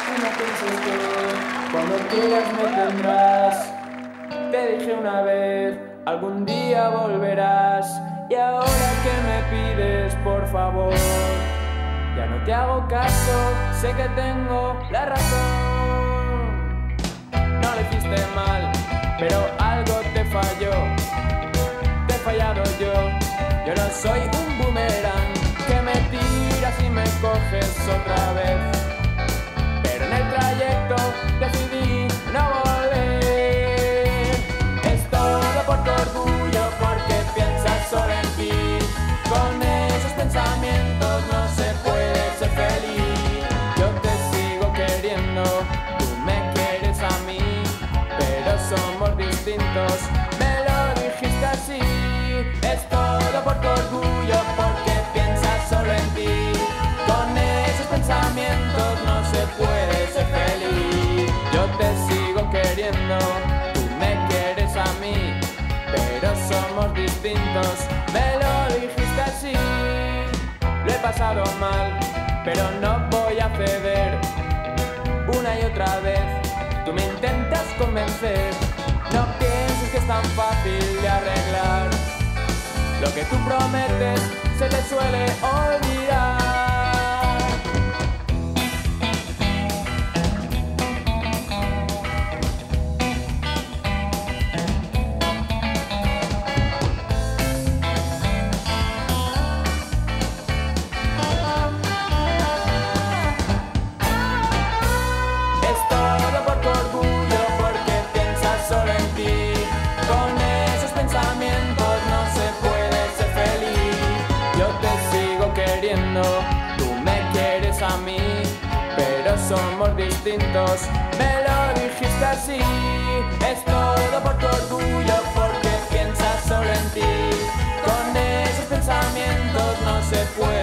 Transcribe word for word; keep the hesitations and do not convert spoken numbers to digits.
y no pienses que cuando quieras me tendrás. Te dije una vez, algún día volverás, y ahora que me pides, por favor, ya no te hago caso, sé que tengo la razón. No lo hiciste mal, pero algo te falló. Te he fallado yo, yo no soy un boomerang que me tiras y me coges otra vez. Pero en el trayecto decidí no volver. Es todo por tu orgullo, porque piensas solo en ti. Con esos pensamientos no se puede ser feliz. Yo te sigo queriendo, tú me quieres a mí, pero somos distintos, me lo dijiste así. Es todo por tu orgullo, porque piensas solo en ti. Con esos pensamientos no se puede ser feliz. Yo te sigo queriendo, tú me quieres a mí, pero somos distintos, me lo dijiste así. Lo he pasado mal, pero no voy a ceder. Una y otra vez tú me intentas convencer. No pienses que es tan fácil de arreglar. Lo que tú prometes se te suele olvidar. Es todo por tu orgullo, porque piensas solo en ti. Con esos pensamientos no se puede ser feliz. Yo te sigo queriendo, tú me quieres a mí, pero somos distintos, me lo dijiste así. Es todo por tu orgullo, porque piensas solo en ti. Con esos pensamientos no se puede